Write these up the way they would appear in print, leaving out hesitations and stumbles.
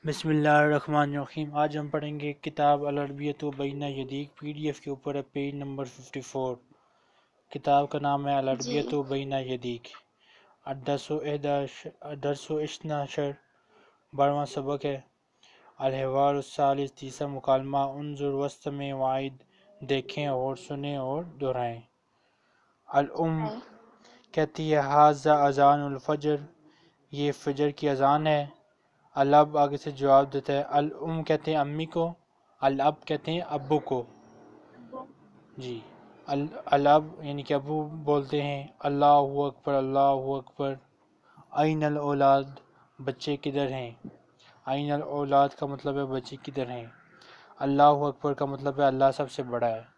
بسم اللہ الرحمن الرحیم۔ آج ہم پڑھیں گے کتاب العربیۃ بین یدیک، PDF کے اوپر ہے پیج نمبر 54۔ کتاب کا نام ہے جی العربیۃ بین یدیک۔ درس و اشناشر 12واں سبق ہے۔ الحوار الثالث، تیسرا مکالمہ۔ انظر واستمع وعید، دیکھیں اور سنیں اور دہرائیں۔ الام کہتی ہے ھذا اذان الفجر، یہ فجر کی اذان ہے۔ الاب آگے سے جواب دیتا ہے۔ الام کہتے ہیں امی کو، الاب کہتے ہیں ابو کو۔ جی، الاب یعنی کہ ابو بولتے ہیں اللہ اکبر اللہ اکبر۔ این الاولاد، بچے کدھر ہیں؟ این الاولاد کا مطلب ہے بچے کدھر ہیں۔ اللہ اکبر کا مطلب ہے اللہ سب سے بڑا ہے۔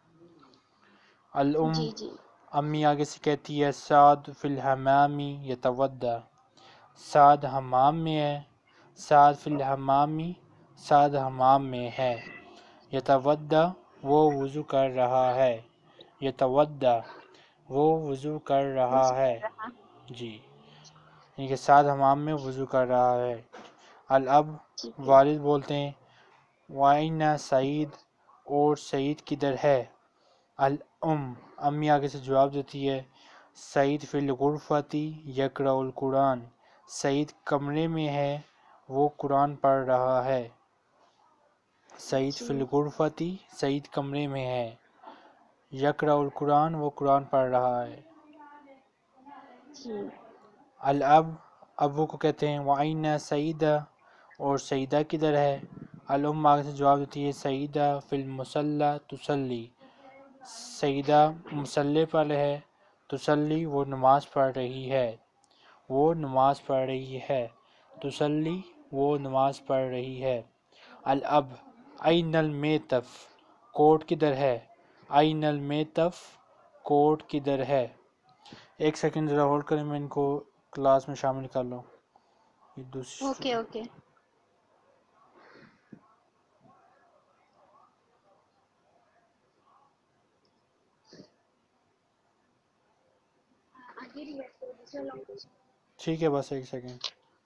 الام، جی جی امی آگے سے کہتی ہے سعد فی الحمام یتودع، سعد حمام میں ہے۔ سعد فی الحمامی، سعد حمام میں ہے۔ یتودع، وہ وضو کر رہا ہے۔ یتودع، وہ وضو کر رہا وضو ہے۔ کر رہا جی، یعنی کہ سعد حمام میں وضو کر رہا ہے۔ الاب، ٹھیک ہے والد بولتے ہیں وَأَيْنَ سعید، اور سعید کدھر ہے؟ الام، امی آگے سے جواب دیتی ہے سعید فی الغرفۃ یقرأ القرآن، سعید کمرے میں ہے، وہ قرآن پڑھ رہا ہے۔ سعید جی فی الغرفۃ، سعید کمرے میں ہے۔ یقرأ القرآن، وہ قرآن پڑھ رہا ہے۔ جی الاب، ابو کو کہتے ہیں وَأَيْنَ سعیدہ، اور سعیدہ کدھر ہے؟ الام آگے سے جواب دیتی ہے سعیدہ فی المصلی تصلی، سعیدہ مصلی پر ہے، تصلی، وہ نماز پڑھ رہی ہے۔ وہ نماز پڑھ رہی ہے۔ تصلی، وہ نماز پڑھ رہی ہے۔ الاب، این المیتف، کوٹ کدھر ہے؟ این المیتف، کوٹ کدھر ہے؟ ایک سیکنڈ ذرا ہولڈ کریں، میں ان کو کلاس میں شامل کر لوں۔ یہ دوسری اوکے ٹھیک ہے، بس ایک سیکنڈ۔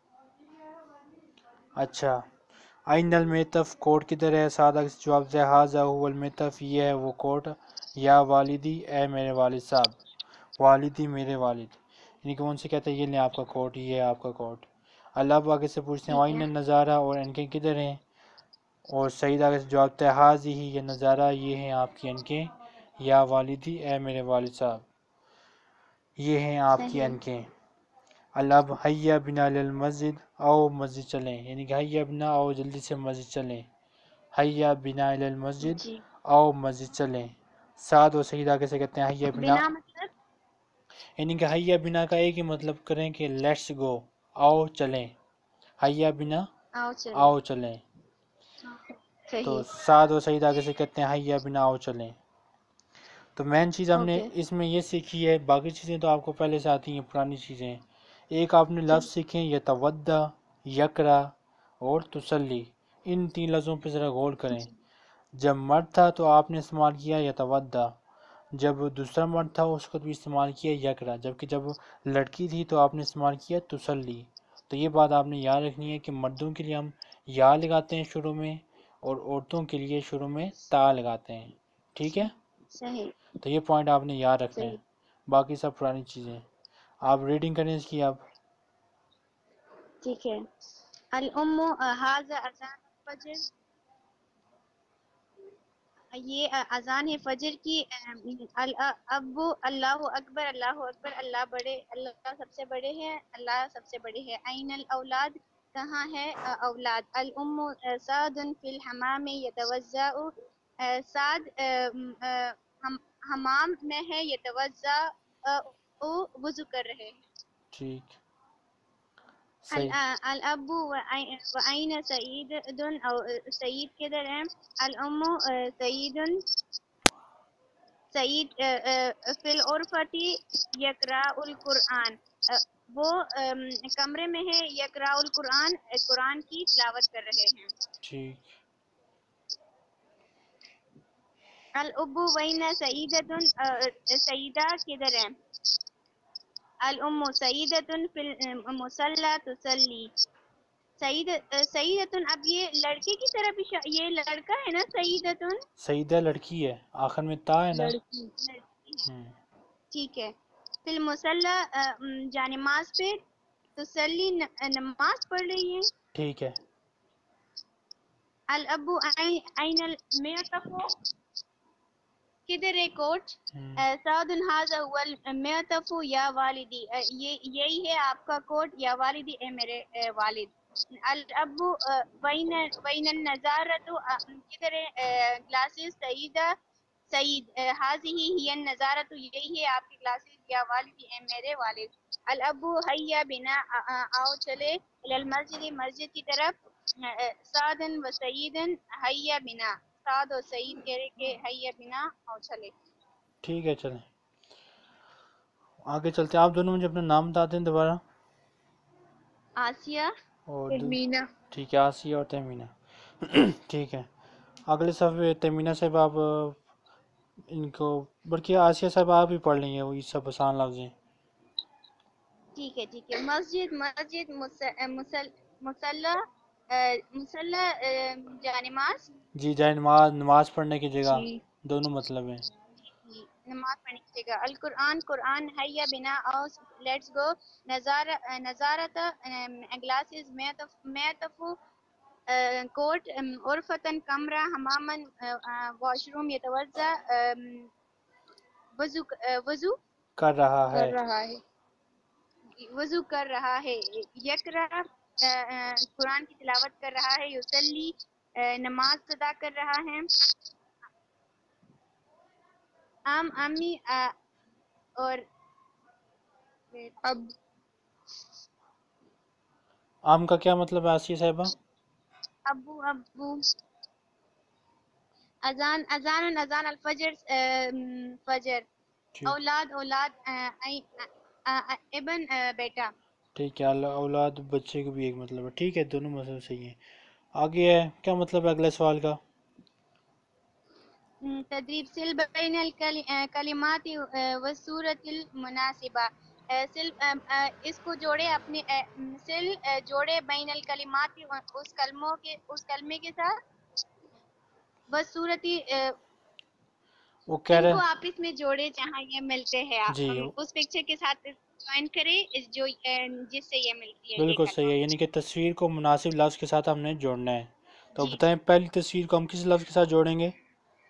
اچھا، این المیتف، کوٹ کدھر ہے؟ سادہ سے جواب دے ھذا هو المیتف، یہ ہے وہ کوٹ۔ یا والدی، اے میرے والد صاحب۔ والدی، میرے والد، یعنی کہ ان سے کہتے ہیں یہ لیں آپ کا کوٹ، یہ ہے آپ کا کوٹ۔ اللہ آگے سے پوچھتے ہیں ٹھیک وَأَيْنَ ہے النَّظَارَ، اور اینکیں کدھر ہیں؟ اور سعید آگے سے جواب دیتا ہے ھذِہ، یہ نظارہ، یہ ہیں آپ کی اینکیں۔ یا والدی، اے میرے والد صاحب، یہ ہیں آپ کی صحیح اینکیں۔ الاب حیا بنا للمسجد، آؤ مسجد چلیں، یعنی کہ حیا بنا، آؤ جلدی سے مسجد چلیں۔ حیا بنا للمسجد، جی آؤ مسجد چلیں۔ سعد و سعید آگے سے کہتے ہیں حیا بنا، بنا مطلب یعنی کہ حیا بنا کا ایک ہی مطلب کریں کہ لیٹس گو، آؤ چلیں۔ حیا بنا، آؤ چلے آؤ چلیں۔ تو صحیح سعد و سعید آگے سے کہتے ہیں حیا بنا، آؤ چلیں۔ تو مین چیز ہم نے اوکے اس میں یہ سیکھی ہے، باقی چیزیں تو آپ کو پہلے سے آتی ہیں، پرانی چیزیں۔ ایک آپ نے جی لفظ سیکھیں یتودع، یقرأ اور تصلی، ان تین لفظوں پہ ذرا غور کریں۔ جی جب مرد تھا تو آپ نے استعمال کیا یتودع، جب دوسرا مرد تھا اس کو بھی استعمال کیا یقرأ، جبکہ جب لڑکی تھی تو آپ نے استعمال کیا تصلی۔ تو یہ بات آپ نے یاد رکھنی ہے کہ مردوں کے لیے ہم یا لگاتے ہیں شروع میں، اور عورتوں کے لیے شروع میں تا لگاتے ہیں، ٹھیک ہے؟ صحیح تو یہ پوائنٹ آپ نے یاد رکھنا ہے، صحیح باقی سب پرانی چیزیں۔ آپ ریڈنگ کریں اس کی آپ۔ ٹھیک ہے۔ الام ھذا اذان الفجر، یہ اذان ہے فجر کی۔ الاب اللہ اکبر اللہ اکبر، اللہ بڑے، اللہ سب سے بڑے ہیں، اللہ سب سے بڑے ہیں۔ این الاولاد، کہاں ہے اولاد؟ الام سعد فی الحمام یتوضا، سعد حمام میں ہے، یتوضا وضو کر رہے ہیں۔ ٹھیک، صحیح۔ الاب وعین سعید، سعید کدھر ہے؟ الام سعید فی الغرفۃ یقرأ القرآن، وہ کمرے میں ہے، یقرأ القرآن، قرآن کی تلاوت کر رہے ہیں۔ ٹھیک، الاب وین سعیدۃ، سعیدہ کدھر ہے؟ الام سعیدۃ فی المصلی تصلی، سعیدتن، اب یہ لڑکے کی طرف یہ لڑکا ہے نا سعیدتن، سیدہ لڑکی ہے، آخر میں تا ہے نا. لڑکی. لڑکی ہے، ہم، ٹھیک ہے. فی المصلی، جانماز پہ، تسلی نماز پڑھ رہی ہے. ٹھیک ہے. الابو این المعطف، کدھر ہے کوٹ؟ ہم، سعد ھذا هو المعطف یا والدی، یہی ہے آپ کا کوٹ یا والدی، اے میرے والد. الابو وین النظارت، کدھر ہے گلاسز؟ سعیدہ، سعید، حاضی ہی النظارت، یہی ہے آپ کی گلاسز یا والدی، اے میرے والد. الابو حیا بنا، آؤ چلے، الی المسجد، مسجد کی طرف. سعدن و سعیدن حیا بنا، سعد اور سعید کہہ رہے کہ حیا بنا، آؤ چلے. ٹھیک ہے چلیں آگے چلتے ہیں. آپ دونوں مجھے اپنا نام بتا دیں دوبارہ. آسیہ، اور تہمینہ. ٹھیک ہے، آسیہ اور تہمینہ. ٹھیک ہے. اگلے صفحے تہمینہ صاحب آپ ان کو، بلکہ آسیہ صاحب آپ ہی پڑھ لیں گے، وہی سب آسان لفظ ہیں. ٹھیک ہے ٹھیک ہے. مسجد، مسجد، مسلح، مسلح، جانماز. جی جائے نماز، نماز پڑھنے کی جگہ، جی. دونوں مطلب ہیں. جی، نماز پڑھنے کی جگہ. القرآن، قرآن. حیا بنا، آؤ لیٹس گو. نظارت، گلاسز. معطف، کوٹ. عرفتن، کمرہ. حمامن، واش روم. یتوضا، وضو، وضو کر رہا کر ہے. رہا ہے. وضو کر رہا ہے. یقرا، قرآن کی تلاوت کر رہا ہے. یصلی، نماز ادا کر رہا ہے. امی، اور اب عام کا کیا مطلب ہے آسیہ صاحبہ؟ ابو، ابو. اذان، اذان، اذان الفجر، فجر. ٹھیک اولاد، اولاد. ابن، بیٹا. ٹھیک ہے. اولاد بچے کو بھی ایک مطلب ہے. ٹھیک ہے، دونوں مطلب صحیح ہیں. آگے ہے کیا مطلب ہے اگلے سوال کا؟ تدریب. سل بین الکلمات والصورت المناسبہ. سل، اس کو جوڑے اپنے، سل، جوڑے بین الکلمات، اس کلموں کے، اس کلمے کے ساتھ. والصورتی، وہ کہہ ان رہے کو آپس میں جوڑے جہاں یہ ملتے ہیں. جی اس پکچر کے ساتھ جوائن کرے جو جس سے یہ ملتی ہے یہ بالکل صحیح کلمہ. ہے، یعنی کہ تصویر کو مناسب لفظ کے ساتھ ہم نے جوڑنا ہے. تو جی بتائیں پہلی تصویر کو ہم کس لفظ کے ساتھ جوڑیں گے؟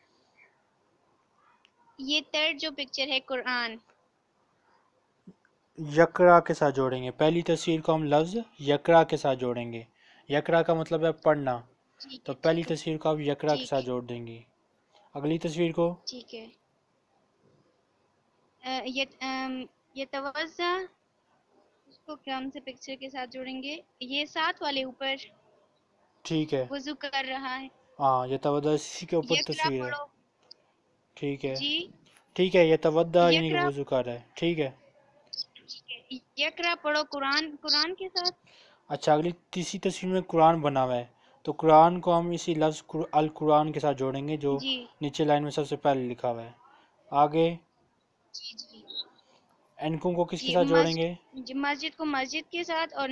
یہ تھرڈ جو پکچر ہے قرآن. یقرا کے ساتھ جوڑیں گے. پہلی تصویر کو ہم لفظ یقرا کے ساتھ جوڑیں گے. یقرا کا مطلب ہے پڑھنا، ٹھیک تو ہے پہلی ٹھیک ہے تصویر کو آپ یقرا کے ٹھیک ساتھ ہے جوڑ دیں گے. اگلی تصویر کو ٹھیک ہے. یہ توجہ، اس کو کون سے پکچر کے ساتھ جوڑیں گے؟ یہ ساتھ والے اوپر ٹھیک ہے. وضو کر رہا ہے. ہاں، یہ تودع اسی کے اوپر یقرا تصویر ہے. پڑھو. ٹھیک ہے. جی، ٹھیک ہے، یہ تودع یعنی کہ یقرا. وضو کر رہا ہے. ٹھیک ہے. ٹھیک ہے. یقرا پڑھو قرآن، قرآن کے ساتھ. اچھا، اگلی تیسری تصویر میں قرآن بنا ہوا ہے، تو قرآن کو ہم اسی لفظ القرآن کے ساتھ جوڑیں گے جو جی نیچے لائن میں سب سے پہلے لکھا ہوا ہے. آگے جی جی اینکوں کو کس کے جی. ساتھ جوڑیں گے؟ مسجد کو مسجد کے ساتھ، اور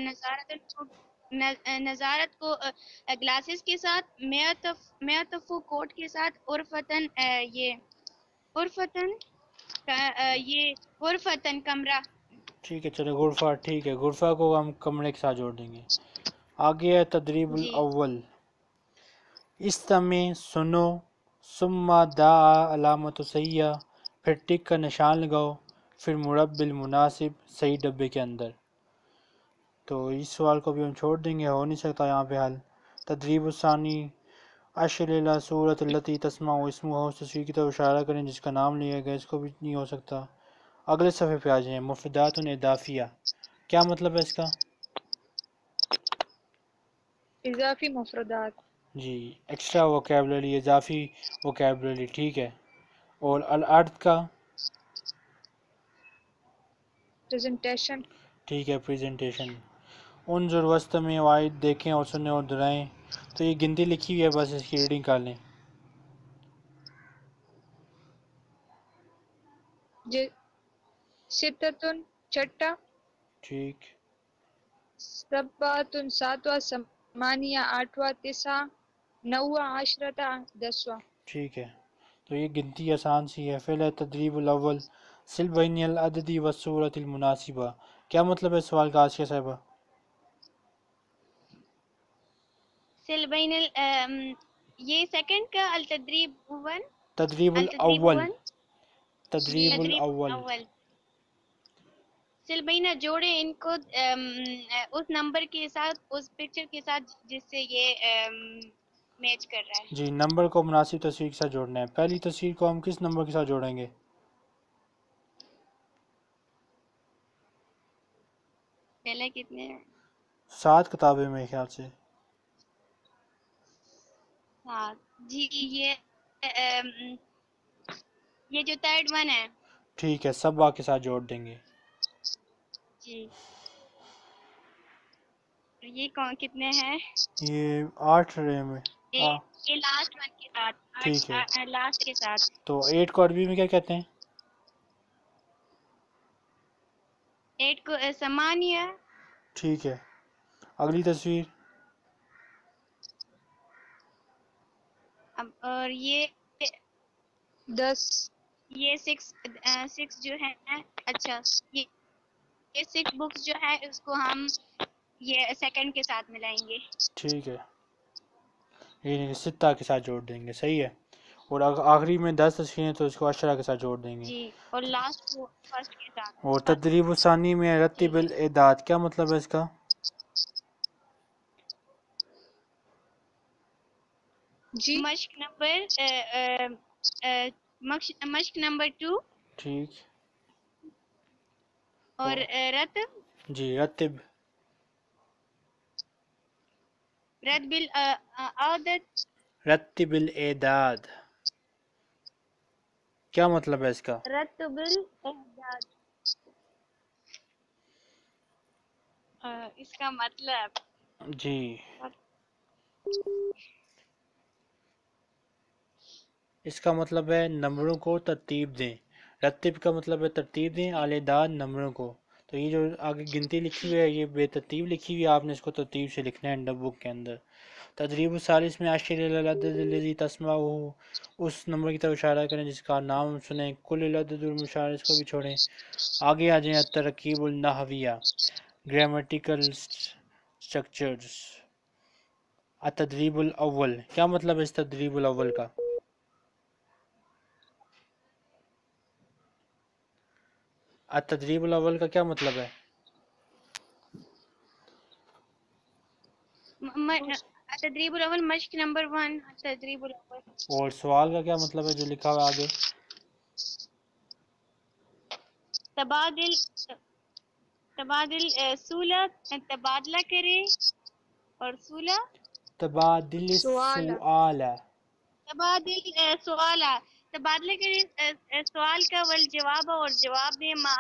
نظارت کو گلاسز کے ساتھ. معطف کو کوٹ کے ساتھ. عرفتن، یہ عرفتن، یہ غرفتن، کمرہ. ٹھیک ہے، چلے غرفہ. ٹھیک ہے، غرفہ کو ہم کمرے کے ساتھ جوڑ دیں گے. آگے ہے تدریب جی الاول. استمع، سنو. ثم دعا، علامت سیاح، پھر ٹک کا نشان لگاؤ، پھر مربع المناسب، صحیح ڈبے کے اندر. تو اس سوال کو بھی ہم چھوڑ دیں گے، ہو نہیں سکتا یہاں پہ حل. تدریب الثانی. اشر الی صورت التی تسمع اسمها، اس تصویر کی طرف اشارہ کریں جس کا نام لیا گیا. اس کو بھی نہیں ہو سکتا. اگلے صفحے پہ آ جائیں. مفردات اضافیہ، کیا مطلب ہے اس کا؟ اضافی مفردات. جی، ایکسٹرا ووکیبلری، اضافی ووکیبلری. ٹھیک ہے. اور الارض کا؟ پریزنٹیشن. ٹھیک ہے، پریزنٹیشن. انظر واستمع وعد، دیکھیں اور سنیں اور دہرائیں. تو یہ گنتی لکھی ہوئی ہے، بس اس کی ریڈنگ کر لیں. ستتن، چھٹا. ٹھیک. سبعة ساتواں، ثمانية آٹھواں، تسعة نوواں، عشرة دسواں. ٹھیک ہے، تو یہ گنتی آسان سی ہے. فعل تدریب الاول سل بین العدد والصورت المناسبہ. کیا مطلب ہے سوال کا آسیہ صاحبہ؟ سل بین یہ سیکنڈ کا التدریب ون، تدریب التدریب الاول، ون، تدریب تدریب الاول. اول. سل بینہ جوڑے ان کو اس نمبر کے ساتھ، اس پکچر کے ساتھ جس سے یہ میچ کر رہا ہے. جی، نمبر کو مناسب تصویر کے ساتھ جوڑنا ہے. پہلی تصویر کو ہم کس نمبر کے ساتھ جوڑیں گے؟ پہلے کتنے؟ 7 کتابیں میرے خیال سے. ہاں جی، یہ جو تھرڈ ون ہے. ٹھیک ہے، سبا کے ساتھ جوڑ دیں گے. جی، یہ کون کتنے ہیں؟ یہ 8 رہے میں. یہ لاسٹ ون کے ساتھ، ٹھیک ہے، لاسٹ کے ساتھ. تو 8 کو عربی میں کیا کہتے ہیں؟ 8 کو ثمانیہ. ٹھیک ہے، اگلی تصویر. اور یہ 10. سکس جو ہے، اچھا یہ 6 بکس جو ہے اس کو ہم یہ سیکنڈ کے ساتھ ملائیں گے. ٹھیک ہے، یہ 7 کے ساتھ جوڑ دیں گے. صحیح ہے. اور آخری میں 10 تصویریں تو اس کو 10 کے ساتھ جوڑ دیں گے. جی، اور لاسٹ کو فرسٹ کے ساتھ. اور تدریب ثانی میں رتب ٹھیک ہے. الاعداد، کیا مطلب ہے اس کا؟ جی. مشق نمبر 2 ٹھیک. اور رتب جی، رتب بالعادت. رتب الاعداد، کیا مطلب ہے اس کا؟ رتب بالاعداد، اس کا مطلب جی، اس کا مطلب ہے نمبروں کو ترتیب دیں. رتب کا مطلب ہے ترتیب دیں، جی الاعداد نمبروں کو. تو یہ جو آگے گنتی لکھی ہوئی ہے یہ بے ترتیب لکھی ہوئی ہے، آپ نے اس کو ترتیب سے لکھنا ہے نوٹ بک کے اندر. تدریب الثالث میں اشر الی العدد الذی تسمعہ، اس نمبر کی طرف اشارہ کریں جس کا نام سنیں. کل العدد المشار، اس کو بھی چھوڑیں. آگے آ جائیں الترکیب النحویہ، گرامیٹیکل سٹرکچرز. التدریب الاول، کیا مطلب ہے اس تدریب الاول کا؟ التدریب الاول کا کیا مطلب ہے؟ تدریب الاول مشق نمبر 1. تدریب الاول. اور سوال کا کیا مطلب ہے جو لکھا ہوا ہے آگے؟ تبادل سولہ، تبادلہ کرے. اور سولہ تبادل سوال. السؤال. تبادل سوال، تبادلہ کرے سوال کا، والجواب اور جواب دیں، مع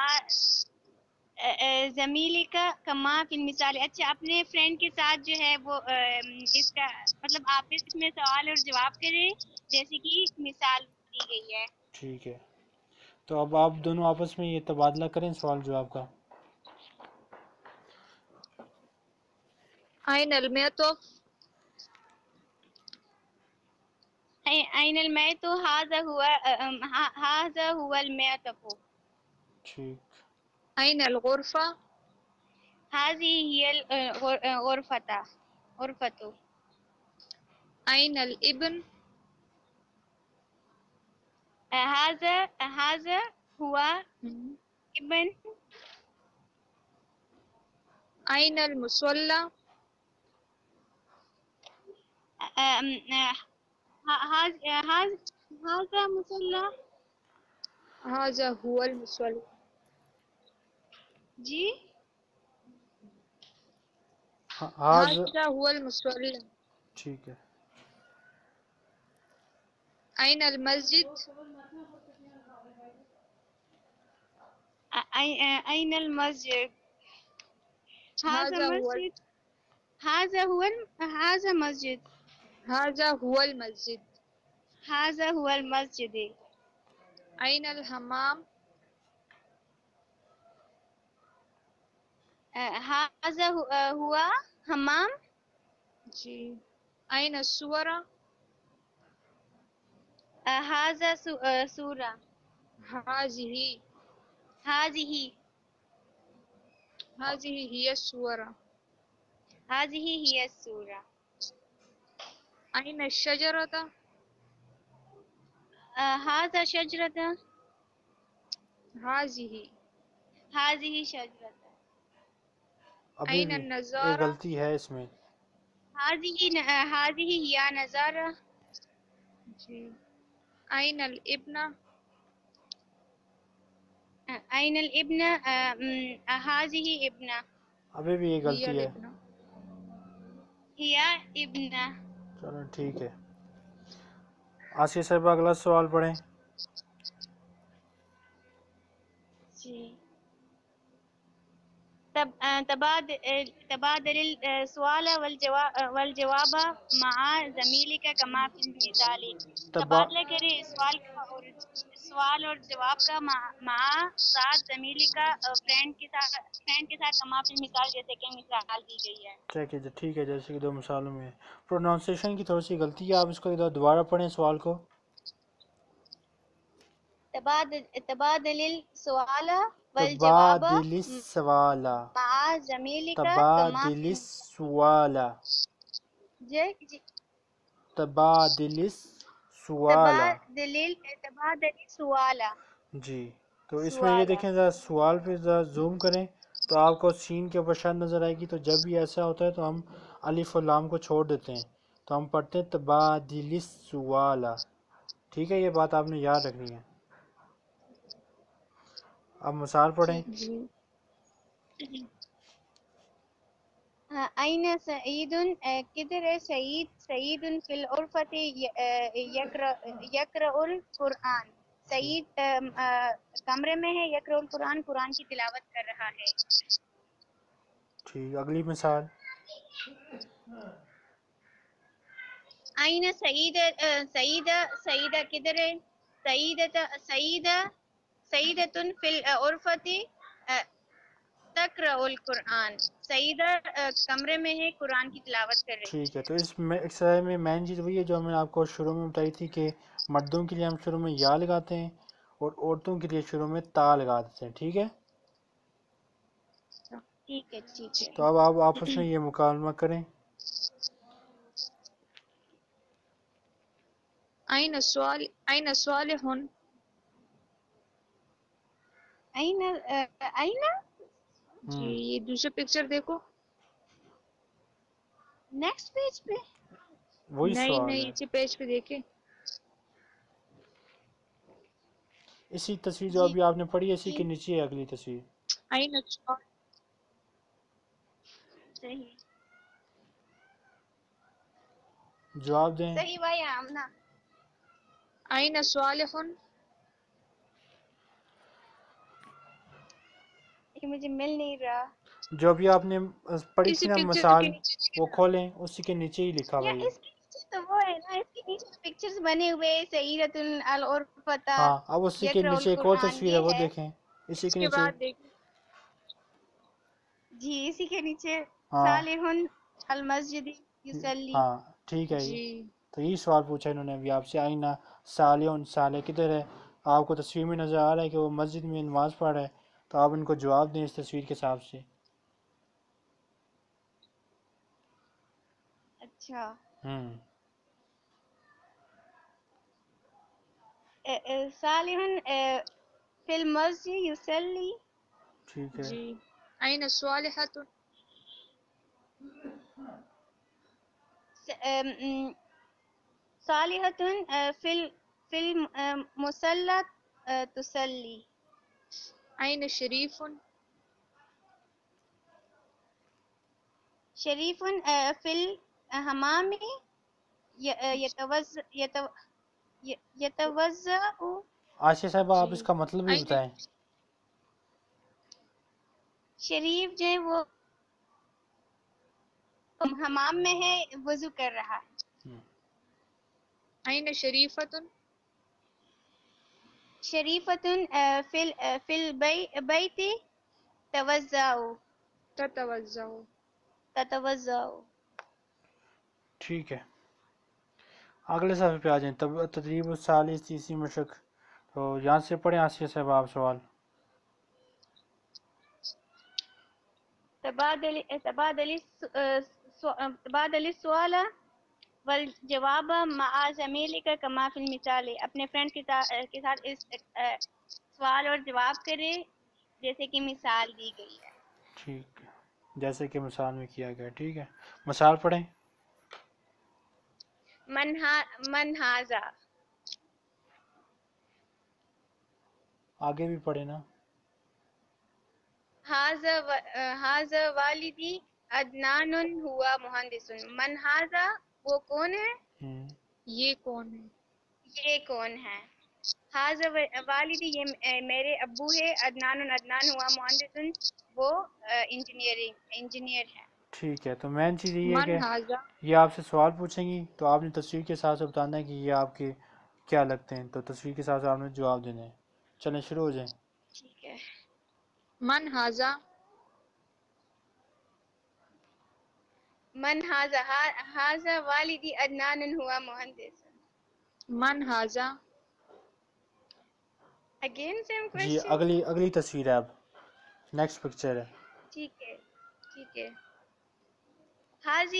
زمیلی کا کما فی المثال. اچھا، اپنے فرینڈ کے ساتھ جو ہے وہ اس کا مطلب آپس میں سوال اور جواب کریں جیسے کہ مثال دی گئی ہے. ٹھیک ہے، تو اب آپ دونوں آپس میں یہ تبادلہ کریں سوال جواب کا. أين المئة؟ این المیت، هذا هو المعطف. ٹھیک. أين الغرفة؟ هذه هي غرفة. أين الابن؟ هذا هو ابن. أين المصلى؟ هذا مصلى. هذا هو المصلى. جی، هذا هو المصلى. ٹھیک ہے. أين المسجد؟ أين المسجد؟ هذا هو مسجد. هذا مسجد. هذا هو المسجد. هذا هو المسجد. أين الحمام؟ हाजा हुआ हमाम. जी. أين الصورة؟ हाजा सूरा. هذه. हाजिही. هذه هي الصورة. हाजिही हिय सूरा. أين الشجرة؟ हाजा शजरता. هذه. हाजिही शजरता. ابھی أين بھی ایک النظارة؟ غلطی ہے اس میں. हाजिही हिया नजारा. जी. أين الابن؟ أين الابن. हाजिही ابنة. ابھی بھی ایک هي غلطی ہے. الابنة. हिया ابنة. چلو ٹھیک ہے. آسیہ صاحبہ اگلا سوال پڑھیں. جی. تبادل السؤال والجواب مع زميلك كما في المثال. تبادلہ کرے سوال اور جواب کا مع ساتھ زميلك کا فرینڈ کے ساتھ کما فی المثال جیسے کہ مثال دی گئی ہے. ٹھیک ہے جیسے کہ دو مثالوں میں. پروناؤنسیشن کی تھوڑی سی غلطی ہے, آپ اس کو دوبارہ پڑھیں سوال کو. تبادل السؤال والجواب تبادل السوال. مع زميلك كما تبادل في السوال. تبادل السوال. تبادل السؤال. جی تو اس میں یہ دیکھیں ذرا سوال پہ ذرا زوم کریں تو آپ کو سین کے اوپر شد نظر آئے گی. تو جب بھی ایسا ہوتا ہے تو ہم الف اور لام کو چھوڑ دیتے ہیں, تو ہم پڑھتے ہیں تبادل السوال. ٹھیک ہے, یہ بات آپ نے یاد رکھنی ہے. اب مثال پڑھیں. جی. أين سعيد. كدر سعيد في الغرفة يقرأ القرآن. سعید کمرے میں ہے, یقرأ القرآن قرآن کی تلاوت کر رہا ہے. ٹھیک, اگلی مثال. أين سعيدة کدر ہے. سعيدة في الغرفة تقرأ القرآن. سعیدہ کمرے میں ہے, قرآن کی تلاوت کر رہی ہے. ٹھیک ہے, تو اس میں ایکسرسائز میں مین چیز وہی ہے جو ہم نے آپ کو شروع میں بتائی تھی کہ مردوں کے لیے ہم شروع میں یا لگاتے ہیں اور عورتوں کے لیے شروع میں تا لگا دیتے ہیں. ٹھیک ہے, ٹھیک ہے. تو اب آپ آپس میں یہ مکالمہ کریں. أين صالح؟ أين. جی یہ دوسرے پکچر دیکھو. نیکسٹ پیج پہ. وہی سوال نہیں ہے. اسی پیج پہ دیکھیں. اسی تصویر جو جی ابھی آپ نے پڑھی ہے اسی کے نیچے ہے اگلی تصویر. أين الصالح؟ صحیح جواب دیں. صحیح بھائی آمنہ. أين صالح؟ یہ مجھے مل نہیں رہا. جو ابھی آپ نے پڑھی اسی تھی نا پکچر کے مثال, نیچے وہ کھولیں, اسی کے نیچے ہی لکھا یا ہوا ہے. اس کے نیچے تو وہ ہے نا, اس کے نیچے تو پکچرز بنے ہوئے سعیدۃ الغرفۃ ہاں, اب اسی کے یقرأ نیچے ایک اور القرآن تصویر ہے, یہ وہ ہے. دیکھیں اسی اس کے کے نیچے. بعد دیکھیں. جی اسی کے نیچے ہاں صالح المسجد یصلی. ہاں ٹھیک ہے. جی تو یہی سوال پوچھا انہوں نے ابھی آپ سے. آئینہ صالح, صالح کدھر ہے؟ آپ کو تصویر میں نظر آ رہا ہے کہ وہ مسجد میں نماز پڑھ رہا ہے, تو آپ ان کو جواب دیں اس تصویر کے حساب سے. اچھا. صالح فی المسجد یصلی. ٹھیک ہے. جی. أين صالحة؟ صالحۃ فی المصلی تصلی. أين شريف؟ شریف فی الحمام یتوضأ. عاشق صاحبہ آپ جی. اس کا مطلب بھی أين بتائیں. شریف جو ہے وہ حمام میں ہے, وضو کر رہا ہے. أين شريفة؟ شریفۃ فی البیت توضأ. تتوزع تتوزع. ٹھیک ہے، اگلے صفحے پہ آ جائیں. تدریب الثالث، تیسری مشق. تو یہاں سے پڑھیں آسیہ صاحب آپ سوال. تبادل السؤال والجواب مع زميلك كما في المثال. اپنے فرینڈ کے ساتھ اس سوال اور جواب کرے جیسے کہ مثال دی گئی ہے. ٹھیک ہے، جیسے کہ مثال میں کیا گیا. ٹھیک ہے، مثال پڑھیں. من هذا. آگے بھی پڑھیں نا. هذا والدی عدنان ہوا مہندس. من هذا وہ کون ہے، یہ کون ہے. یہ کون ہے. هذا والدی یہ میرے ابو ہے. عدنان ہوا مہندس وہ انجینئر ہے. ٹھیک ہے، تو مین چیز یہ ہے من کہ ہاذا یہ آپ سے سوال پوچھیں گی تو آپ نے تصویر کے ساتھ بتانا ہے کہ یہ آپ کے کیا لگتے ہیں، تو تصویر کے ساتھ آپ نے جواب دینا ہے. چلیں شروع ہو جائیں. ٹھیک ہے. من ہاذا من هذا والدی عدنان ہوا مہندس. من ہاذا اگین سیم جی کوشچن. اگلی تصویر ہے، اب نیکسٹ پکچر ہے. ٹھیک ہے ٹھیک ہے. حاضی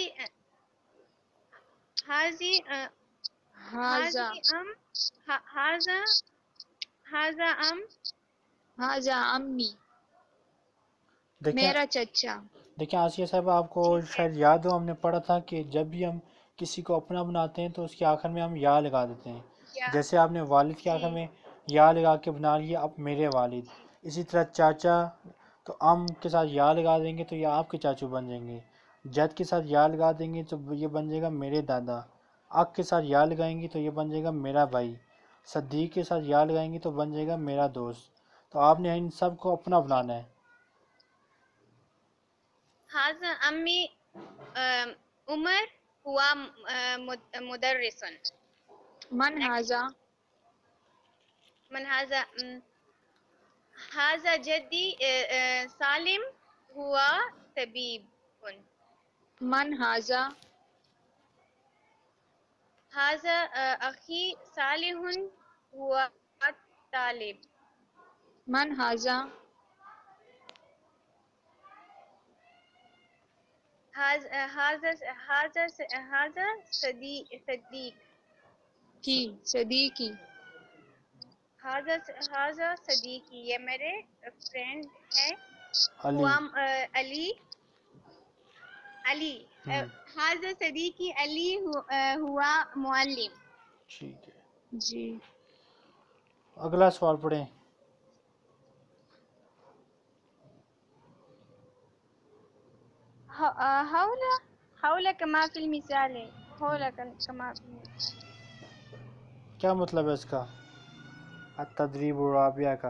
حاضی ہاذا حاضا حاضا ہاذا امی دیکھیں میرا چچا. دیکھیں آسیہ صاحب، آپ کو ٹھیک ہے. شاید یاد ہو ہم نے پڑھا تھا کہ جب بھی ہم کسی کو اپنا بناتے ہیں تو اس کے آخر میں ہم یا لگا دیتے ہیں. یا جیسے آپ نے والد کے آخر جی میں یا لگا کے بنا لیا اب میرے والد. جی اسی طرح چاچا تو ام کے ساتھ یا لگا دیں گے تو یہ آپ کے چاچو بن جائیں گے. جد کے ساتھ یا لگا دیں گے تو یہ بن جائے گا میرے دادا. اک کے ساتھ یا لگائیں گے تو یہ بن جائے گا میرا بھائی. صدیق کے ساتھ یا لگائیں گے تو بن جائے گا میرا دوست. تو آپ نے ان سب کو اپنا بنانا ہے. حاضا امی عمر ہوا مدرسن. من نیکسٹ. ہاذا من حاضا جدی سالم ہوا طبیب. من ہاذا حاضا اخی صالح ہوا طالب. من ہاذا حاضا صدیق. کی صدیقی. حاضا صدیقی یہ میرے فرینڈ ہے. علی. ہوا علی. حاضا صدیقی علی ہوا معلم. ٹھیک ہے، جی. اگلا سوال پڑھیں. حول کما فی المثال. حول کما فی المثال. کیا مطلب ہے اس کا؟ التدریب الرابعہ کا.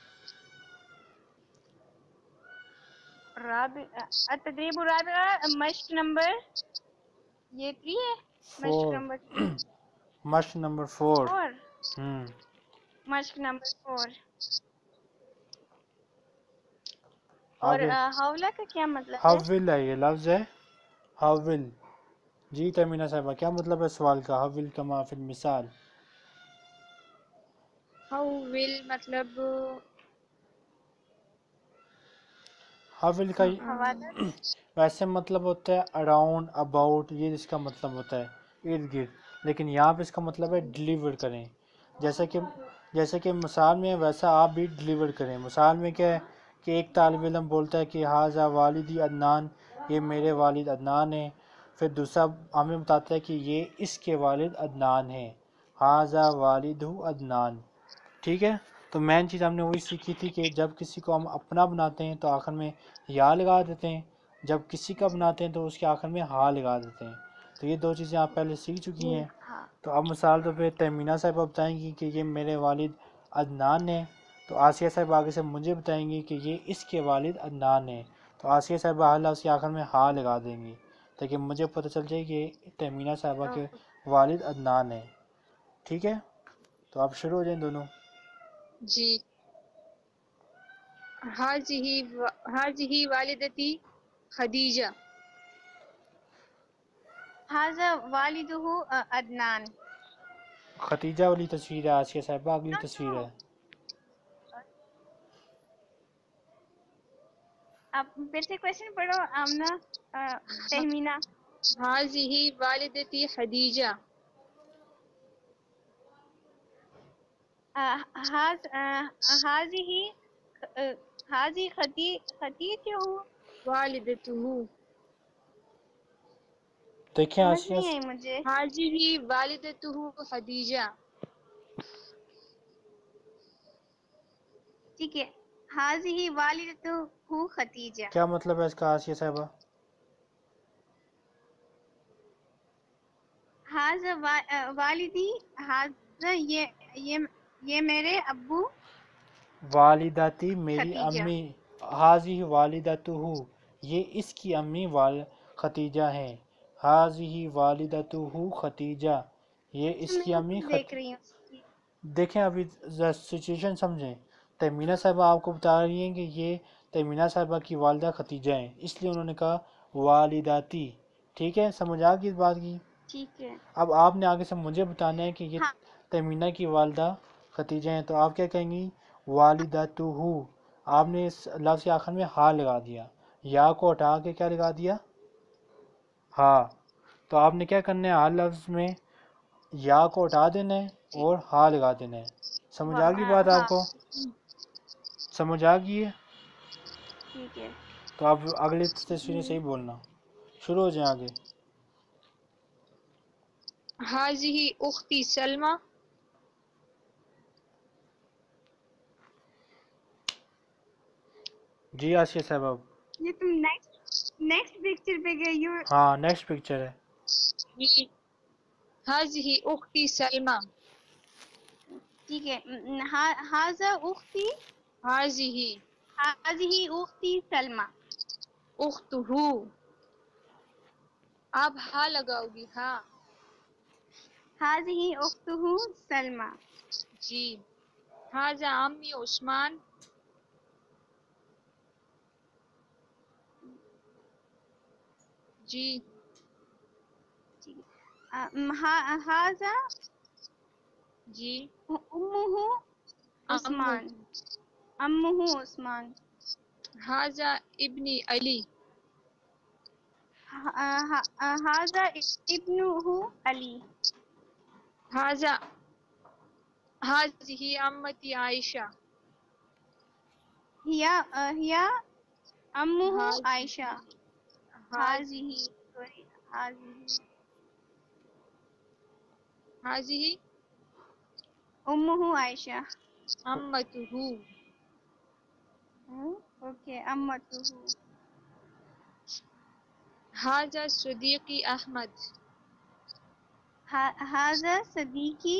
التدریب الرابع مشق نمبر یہ 3 ہے. مشق 4. نمبر مشق نمبر 4. 4. مشق نمبر 4. اور آگے حولہ کا کیا مطلب ہے؟ حول ہے، یہ لفظ ہے حول. جی تمینہ صاحبہ کیا مطلب ہے سوال کا؟ حول کما فی المثال. حول مطلب حول کا حوالہ. ویسے مطلب ہوتا ہے اراؤنڈ، اباؤٹ، یہ اس کا مطلب ہوتا ہے ارد گرد. لیکن یہاں پہ اس کا مطلب ہے ڈیلیور کریں. جیسے کہ مثال میں ویسا آپ بھی ڈیلیور کریں. مثال میں کیا ہے کہ ایک طالب علم بولتا ہے کہ حاذا والدی عدنان، یہ میرے والد عدنان ہیں. پھر دوسرا ہمیں بتاتا ہے کہ یہ اس کے والد عدنان ہیں. حاذا والدہ عدنان. ٹھیک ہے، تو مین چیز ہم نے وہی سیکھی تھی کہ جب کسی کو ہم اپنا بناتے ہیں تو آخر میں یا لگا دیتے ہیں، جب کسی کا بناتے ہیں تو اس کے آخر میں ہا لگا دیتے ہیں. تو یہ دو چیزیں آپ پہلے سیکھ چکی ہیں. ہاں. تو اب مثال تو پہ تہمینہ صاحبہ بتائیں گی کہ یہ میرے والد عدنان ہیں، تو آسیہ صاحب آگے سے مجھے بتائیں گی کہ یہ اس کے والد عدنان ہیں. تو آسیہ صاحبہ حالہ اس کے آخر میں ہا لگا دیں گی تاکہ مجھے پتہ چل جائے کہ تہمینہ صاحبہ کے والد عدنان ہیں. ٹھیک ہے، تو آپ شروع ہو جائیں دونوں. جی. حاذہ والدتی خدیجہ. هذا والده عدنان. ختیجہ والی تصویر ہے آسیہ صاحبہ، اگلی No, تصویر no. ہے. آپ پھر سے کوشچن پڑھو آمنہ تہمینہ. هذه والدتی خدیجہ. هذه خدیجہ. والدته. دیکھیں سمجھ آسیہ، نہیں آئی مجھے. هذه والدته خدیجہ. ٹھیک ہے. هذه والدته خدیجہ. کیا مطلب ہے اس کا آسیہ صاحبہ؟ هذا والدی. هذا یہ میرے ابو. والداتی میری خدیجہ. امی، حاضی والدتہ یہ اس کی امی خدیجہ ہیں. حاضی والدتہ خدیجہ یہ اس کی میں امی دیکھ رہی ہوں. دیکھیں ابھی سچویشن سمجھیں. تیمینہ صاحبہ آپ کو بتا رہی ہیں کہ یہ تیمینہ صاحبہ کی والدہ خدیجہ ہیں، اس لیے انہوں نے کہا والداتی. ٹھیک ہے، سمجھ آ گئی اس بات کی؟ ٹھیک ہے. اب آپ نے آگے سے مجھے بتانا ہے کہ یہ ہاں تیمینہ کی والدہ خدیجہ ہیں، تو آپ کیا کہیں گی؟ والدتہ. آپ نے اس لفظ کے آخر میں ہا لگا دیا، یا کو ہٹا کے کیا لگا دیا؟ ہاں. تو آپ نے کیا کرنا ہے؟ ہر لفظ میں یا کو ہٹا دینا ہے ٹھیک. اور ہا لگا دینا ہے. سمجھ آ گئی بات آپ ہاں کو؟ سمجھ آ گئی ہے؟ ٹھیک ہے. تو آپ اگلی تصویریں صحیح بولنا. شروع ہو جائیں آگے. هذه اختی سلمى. جی آسیہ صاحب اب. یہ تم نیکسٹ پکچر پہ گئی ہو. ہاں نیکسٹ پکچر ہے. هذه اختی سلمى. ٹھیک ہے. هذا اختی. هذه هذه اختی سلمى. اخته. آپ ہا لگاؤ گی ہاں. هذه اخته سلمى. جی. هذا عمی عثمان. جی. هذا جی. امه عثمان. امه عثمان. هذا ابنی علی. هذا ابنه علی. هذه عمتی عائشہ. هي امه هذه عائشہ. هذه sorry هذه امه عائشہ. عمته. اوکے. امته. هذا صدیقی احمد. هذا صدیقی.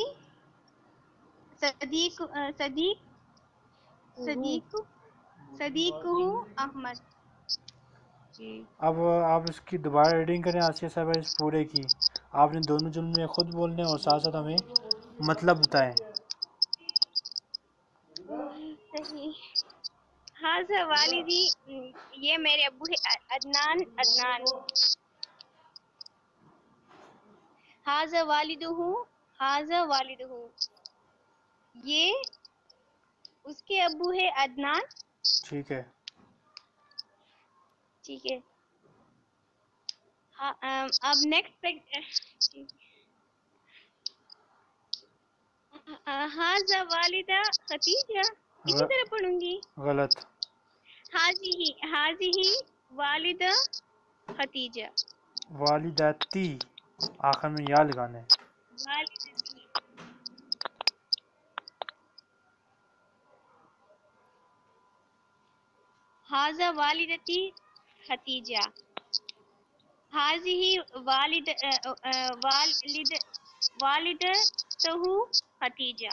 صدیقہ احمد. جی. اب آپ اس کی دوبارہ ریڈنگ کریں آسیہ صاحبہ اس پورے کی. آپ نے دونوں جملے خود بولنے اور ساتھ ساتھ ہمیں مطلب بتائیں. صحیح. هذا والدی. یہ میرے ابو ہے عدنان. هذا والدہ. یہ اس کے ابو ہے عدنان. ٹھیک ہے. ٹھیک ہے. اب نیکسٹ هذا والدہ خدیجہ. اسی طرح پڑھوں گی. غلط. هذه والدہ خدیجہ. والداتی آخر میں یا لگانا ہے. والدتی. هذا والدتی خدیجہ. هذه والدته خدیجہ.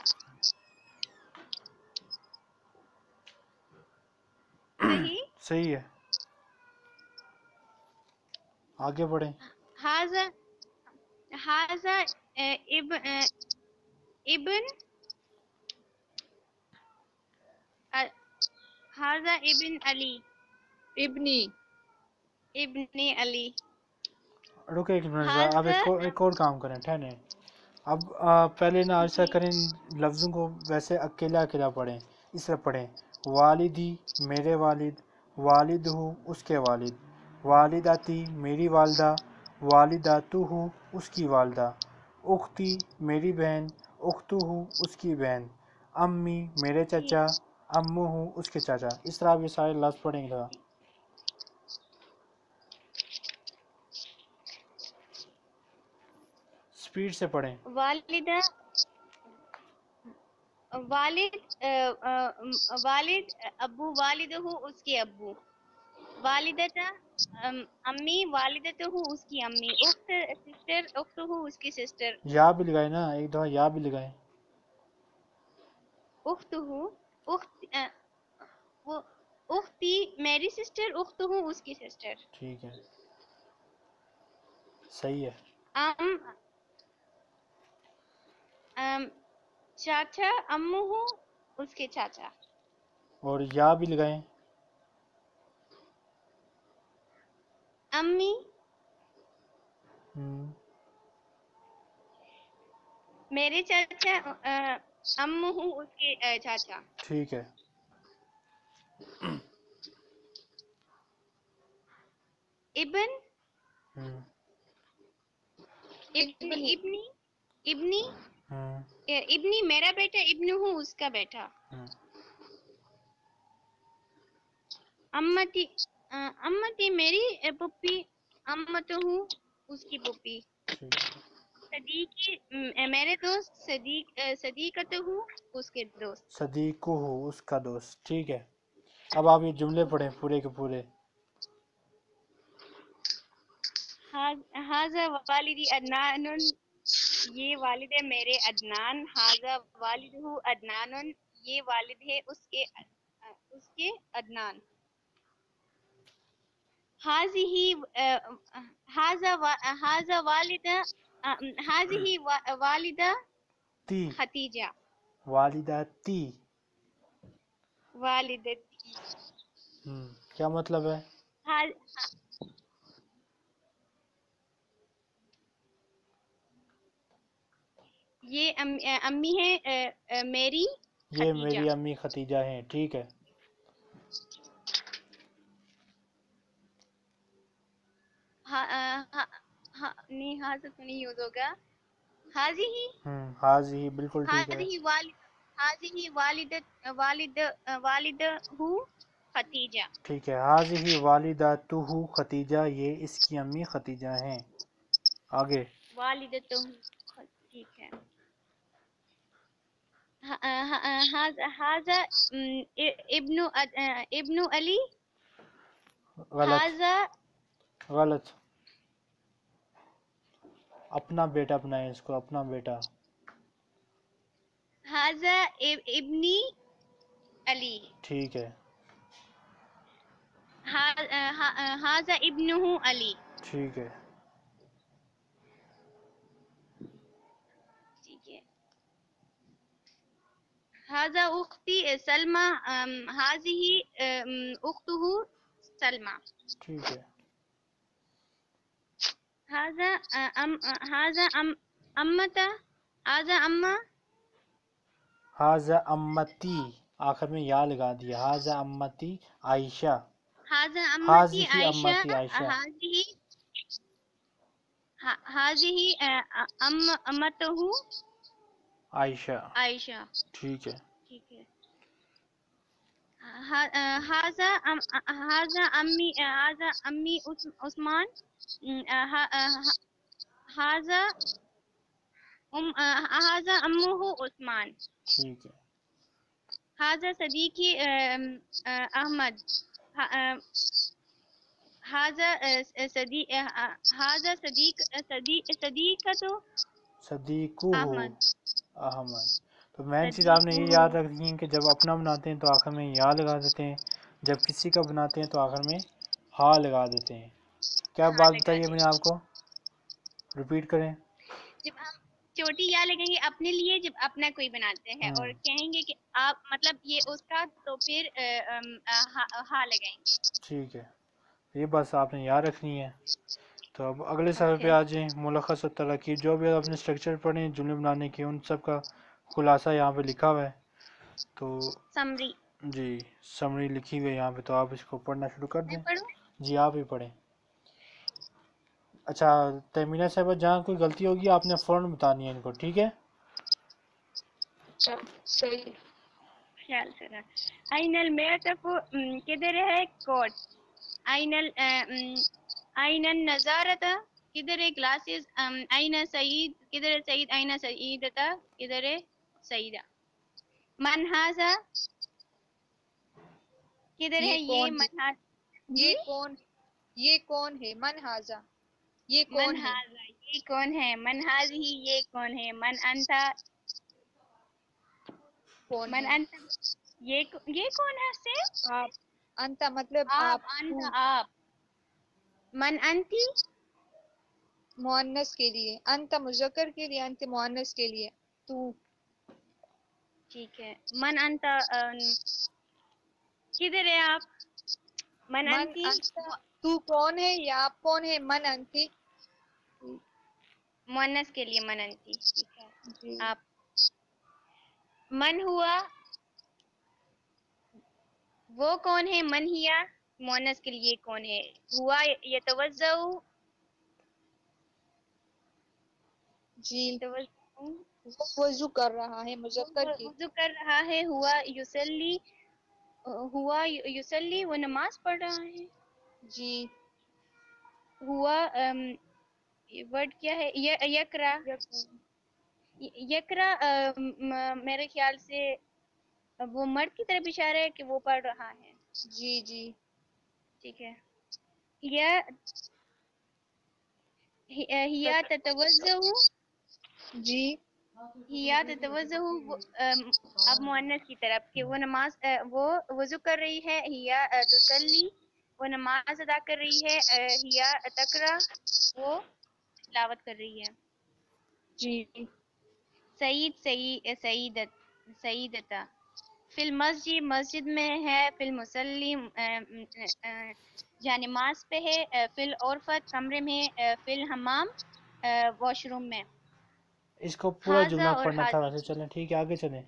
صحیح. صحیح ہے. آگے بڑھیں. هذا ابن هذا ابن علی. ابنی. ابن علی. رکے ایک منٹ ذرا، اب هذا ایک اور کام کریں، ٹھہریں. اب پہلے نا ایسا جی کریں، لفظوں کو ویسے اکیلا اکیلا پڑھیں، اس طرح پڑھیں: والدی میرے والد، والد ہو اس کے والد، والداتی میری والدہ، والداتو ہو اس کی والدہ، اختی میری بہن، اختو ہو اس کی بہن، امی میرے جی چچا، امو ہو اس کے چاچا. اس طرح آپ یہ سارے لفظ پڑھیں گے. سپیڈ سے پڑھیں. والدہ والد والد ابو والد ہو اس کے ابو، والدتا امی والدت ہو اس کی امی، اخت سسٹر اخت ہو اس کی سسٹر، یا بھی لگائیں نا، ایک دفعہ یا بھی لگائیں. اخت ہو اخت وہ اختی میری سسٹر، اخت ہو اس کی سسٹر، ٹھیک ہے، صحیح ہے. ام چاچا امو ہو اس کے چاچا، اور یا بھی لگائیں. امی ہم، میرے چاچا امو ہو اس کے چاچا، ٹھیک ہے. ابن ہم، ابنی ابنی ہم، ابنی میرا بیٹا، ابن ہوں اس کا بیٹا، ہم، امتی امتی میری پپی، امت ہوں اس کی پپی، ٹھیک ہے. صدیقی میرے دوست، صدیقت ہوں اس کے دوست. صدیقو ہو اس کا دوست. ٹھیک ہے. اب آپ یہ جملے پڑھیں پورے کے پورے. حاضہ والدی عدنان، یہ والد ہے میرے عدنان، حاضہ والد ہو عدنان، یہ والد ہے اس کے عدنان. حاضہ والدہ حاضہ والدہ تی ختیجہ، والدہ تی. والدتی. کیا مطلب ہے؟ یہ امی ہے میری یہ ختیجہ. میری امی ختیجہ ہیں. ٹھیک ہے. نہیں حاضر تو نہیں یوز ہوگا. حاضی حاضی بالکل ٹھیک ہے. والد ہوں ختیجہ. ٹھیک ہے. حاضی والداتہ ختیجہ، یہ اس کی امی ختیجہ ہیں. آگے. والدت ہوں، ٹھیک ہے. حاضہ ابن علی، غلط، حاضہ غلط. اپنا بیٹا بنائیں اس کو، اپنا بیٹا. حاضہ ابنی علی، ٹھیک ہے. حاضہ ابنہ علی. ٹھیک ہے. ٹھیک ہے. حاضہ اختی سلمہ، حاضہ اختہ سلمہ. ٹھیک ہے. حاضہ امتا، حاضہ امہ، حاضہ امتی، آخر میں یا لگا دیا. حاضہ امتی عائشہ. حاضہ امتی حاضی عائشہ، امتی عائشہ. حاضہ امتہ عائشہ. عائشہ. ٹھیک ہے. ٹھیک ہے. حاضہ امی عثمان، حاضہ امہ عثمان. ٹھیک ہے. حاضہ صدیقی احمد، حاضہ صدیقت صدیقو احمد. احمد. تو مین چیز آپ نے یہ صدیقہ یاد رکھنی ہے کہ جب اپنا بناتے ہیں تو آخر میں یا لگا دیتے ہیں، جب کسی کا بناتے ہیں تو آخر میں ہا لگا دیتے ہیں. کیا ہاں بات لگا بتائی ہے دیں. میں نے آپ کو؟ ریپیٹ کریں. جب ہم چھوٹی یا لگیں گے اپنے لیے، جب اپنا کوئی بناتے ہیں اور کہیں گے کہ آپ مطلب یہ اس کا، تو پھر ہاں لگائیں گے. ٹھیک ہے. یہ بس آپ نے یاد رکھنی ہے. تو اب اگلے صفحے پہ اوکے. آ جائیں. ملخص و ترقی، جو بھی آپ نے اسٹرکچر پڑھے جملے بنانے کے ان سب کا خلاصہ یہاں پہ لکھا ہوا ہے. تو سمری. جی سمری لکھی ہوئی ہے یہاں پہ، تو آپ اس کو پڑھنا شروع کر میں دیں. پڑھوں؟ جی آپ ہی پڑھیں. اچھا تیمینہ صاحبہ جہاں کوئی غلطی ہوگی آپ نے فوراً بتانی ہے ان کو، ٹھیک ہے؟ اچھا صحیح. خیال سے رکھ. این المعطف کدھر ہے کوٹ. این النظارت کدھر ہے گلاسز. این سعید کدھر ہے سعید. این سعیدتا کدھر ہے سعیدہ. من ھذا کدھر یہ ہے یہ. کون ہے؟ من ھذا جی. یہ کون ہے؟ من ہاذا یہ من کون ہے؟ ھذا یہ کون ہے. من ھذہ یہ کون ہے. من انت کون من ہے؟ انت یہ کون ہے سے. آپ. انت مطلب آپ. آپ. انت تو آپ. من انتی مؤنث کے لیے، انت مذکر کے لیے، انت مؤنث کے لیے. تو ٹھیک ہے. من انت کدھر ہے آپ. من من انتی انت تو کون ہے یا آپ کون ہے. من انتی مؤنث کے لیے من انتی. ٹھیک ہے. جی. آپ. من ہوا وہ کون ہے. من ہیا مؤنث کے لیے کون ہے. ہوا یتوضع جی یتوضع وہ وضو کر رہا ہے مذکر وہ کی. وضو کر رہا ہے. ہوا یصلی وہ نماز پڑھ رہا ہے. جی. ہوا ورڈ کیا ہے. یقرا. یقرا میرے خیال سے وہ مرد کی طرف اشارہ ہے کہ وہ پڑھ رہا ہے. جی جی. ٹھیک ہے. ہیا تتوضع جی. ہیا تتوضع اب مؤنث کی طرف کہ وہ نماز وہ وضو کر رہی ہے. ہیا تصلی وہ نماز ادا کر رہی ہے. ہیا تقرا وہ تلاوت کر رہی ہے. جی. سعیدتا فی المسجد مسجد میں ہے. فی المصلی جہاں نماز پہ ہے. فی الغرفۃ کمرے میں. فی الحمام واش روم میں. اس کو پورا حاضہ جملہ اور پڑھنا تھا حاضی. ویسے. چلیں ٹھیک ہے آگے چلیں.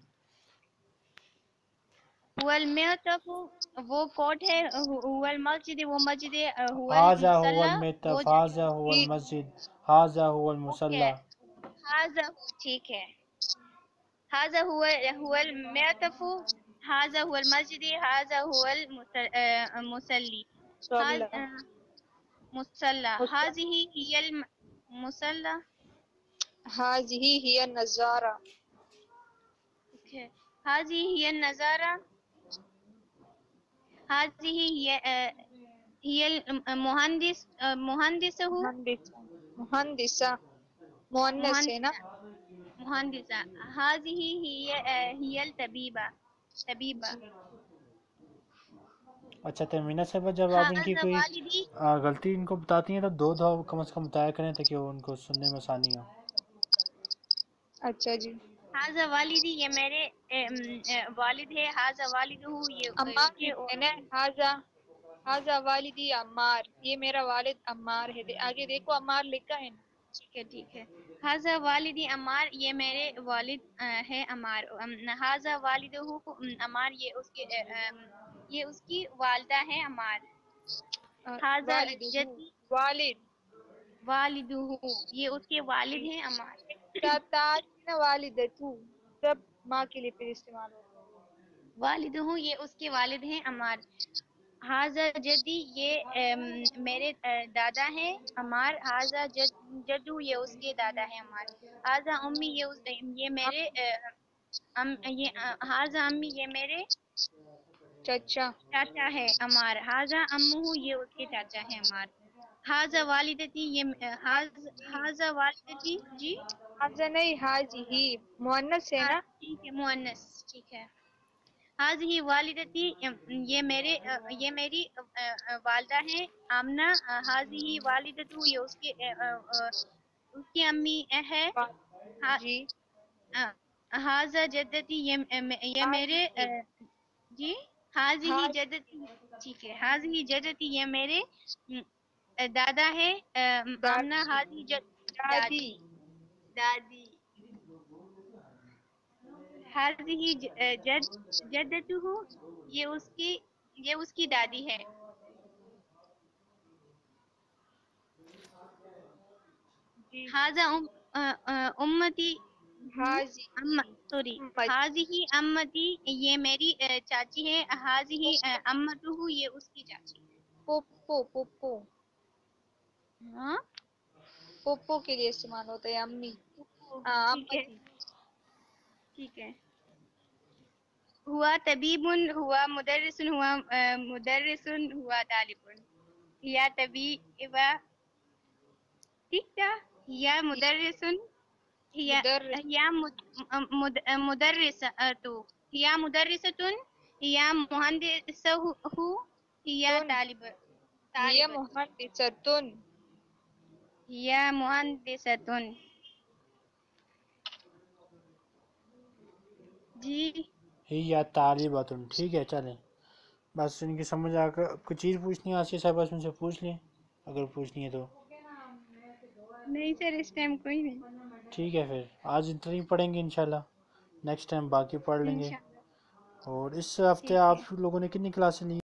هو المعطف وہ کوٹ ہے. هو المسجد وہ مسجد ہے. هو هذا هو المصلی وہ المتف، جگہ. هذا هو جی. المسجد، هذا هو اوکے. المصلى. هذا ٹھیک ہے. هذا هو المعطف. هذا هو المسجد. هذا هو المصلي. صلی. مصلى. هذه هي المصلى. هذه هي النظارہ. اوکے. هذه هي النظارة. هذه هي مهندسه. مہندسہ مؤنث ہے نا. مهندسة. هذه هي الطبيبة. طبيبة. اچھا تیمینہ صاحبہ جب آپ ان کی هذا کوئی والدي. غلطی ان کو بتاتی ہیں تو دو دفعہ کم از کم بتایا کریں تاکہ وہ ان کو سننے میں آسانی ہو. اچھا جی. هذا والدي یہ میرے والد ہے. هذا والده یہ عمار اس کے. ہے نا. ہاذا والدی عمار، یہ میرا والد عمار ہے. آگے دیکھو عمار لکھا ہے نا. ٹھیک ہے ٹھیک ہے. هذا والدی عمار یہ میرے والد ہے عمار. هذا والدہ عمار یہ اس کی والدہ ہے عمار. هذا والدہ جدی والد. والدہ یہ اس کے والد ہیں عمار. تا والدتو سب ماں کے لیے پھر استعمال ہوتا ہے. والدہ یہ اس کے والد ہیں عمار. ہاذا جدی یہ میرے دادا ہیں عمار. ہاذا جدو یہ اس کے دادا ہیں عمار. ہاذا امی یہ میرے ہاذا امی یہ میرے چچا. چاچا ہے عمار. ہاذا امہ یہ اس کے چاچا ہے عمار. ہاذا والدتی یہ ہاذا والدتی. جی ہاذا نہیں ہاذہ مؤنث ہے ہاں نا. ٹھیک ہے مؤنث. ٹھیک ہے. ہاذہ والدتی یہ میری والدہ ہیں آمنہ. ہاذہ والدتو یہ اس کی امی ہے. جی. ہاذا جدتی یہ میرے ہاذہ جی हाज़िही जदती, ठीक है, हाज़िही जदती ये मेरे दादा है। आमना हाज़िही दादी, दादी। हाज़िही जद्दतुहु, ये उसकी दादी है। हाज़ा उम्मती, सॉरी, हाज़िही अम्मती, ये मेरी चाची है। हाज़िही अम्मतुहु, ये उसकी चाची। पोपो हाँ, पोपो के लिए इस्तेमाल होता है अम्मी। ठीक है, ठीक है। हुआ तबीबुन, हुआ मुदर्रिसुन, हुआ मुदर्रिसुन, हुआ तालिबुन। या तबीबा, ठीक था। या मुदर्रिसुन, या मुदर्रिसतु, या मुदर्रिसतुन, या मुहंदिसहु, या ये मुहंदिसतुन। या मुहंदिसतुन। जी ही या तालिबातुन, ठीक है चलें। बस इनकी समझ आकर कुछ चीज़ पूछनी है आसिया साहब, बस उनसे पूछ लें अगर पूछनी है तो। नहीं सर, इस टाइम कोई नहीं। ठीक है फिर आज इतना ही पढ़ेंगे इंशाल्लाह, नेक्स्ट टाइम बाकी पढ़ लेंगे। इंशाल्लाह, और इस हफ्ते ठीक है। आप लोगों ने कितनी क्लासें ली?